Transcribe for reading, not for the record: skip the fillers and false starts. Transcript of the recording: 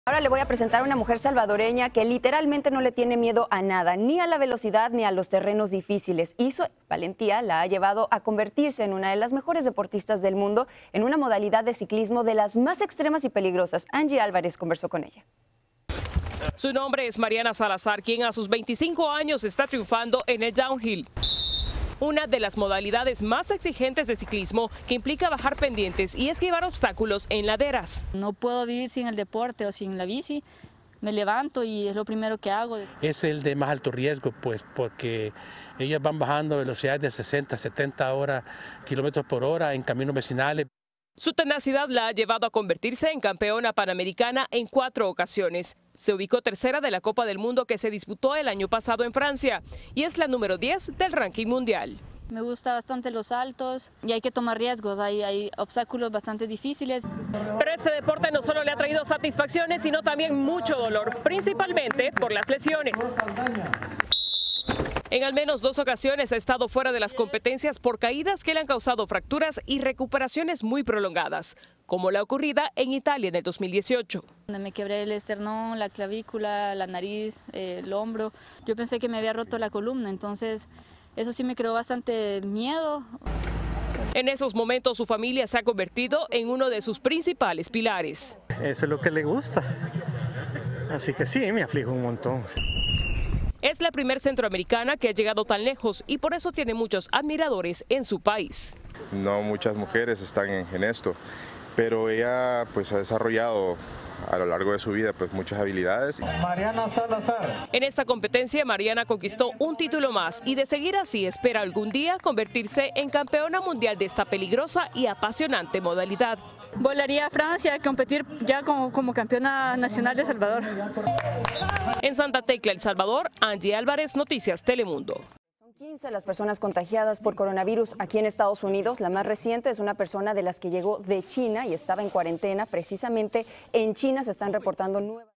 Ahora le voy a presentar a una mujer salvadoreña que literalmente no le tiene miedo a nada, ni a la velocidad ni a los terrenos difíciles. Y su valentía la ha llevado a convertirse en una de las mejores deportistas del mundo en una modalidad de ciclismo de las más extremas y peligrosas. Angie Álvarez conversó con ella. Su nombre es Mariana Salazar, quien a sus 25 años está triunfando en el downhill. Una de las modalidades más exigentes de ciclismo que implica bajar pendientes y esquivar obstáculos en laderas. No puedo vivir sin el deporte o sin la bici. Me levanto y es lo primero que hago. Es el de más alto riesgo, pues, porque ellas van bajando velocidades de 60, 70 kilómetros por hora en caminos vecinales. Su tenacidad la ha llevado a convertirse en campeona panamericana en 4 ocasiones. Se ubicó tercera de la Copa del Mundo que se disputó el año pasado en Francia y es la número 10 del ranking mundial. Me gusta bastante los saltos y hay que tomar riesgos, hay obstáculos bastante difíciles. Pero este deporte no solo le ha traído satisfacciones, sino también mucho dolor, principalmente por las lesiones. En al menos 2 ocasiones ha estado fuera de las competencias por caídas que le han causado fracturas y recuperaciones muy prolongadas, como la ocurrida en Italia en el 2018. Me quebré el esternón, la clavícula, la nariz, el hombro. Yo pensé que me había roto la columna, entonces eso sí me creó bastante miedo. En esos momentos su familia se ha convertido en uno de sus principales pilares. Eso es lo que le gusta, así que sí, me aflige un montón. Es la primer centroamericana que ha llegado tan lejos y por eso tiene muchos admiradores en su país. No muchas mujeres están en esto, pero ella pues ha desarrollado a lo largo de su vida pues muchas habilidades. Mariana Salazar. En esta competencia Mariana conquistó un título más y de seguir así espera algún día convertirse en campeona mundial de esta peligrosa y apasionante modalidad. Volaría a Francia a competir ya como campeona nacional de Salvador. En Santa Tecla, El Salvador, Angie Álvarez, Noticias Telemundo. Son 15 las personas contagiadas por coronavirus aquí en Estados Unidos. La más reciente es una persona de las que llegó de China y estaba en cuarentena. Precisamente en China se están reportando nuevas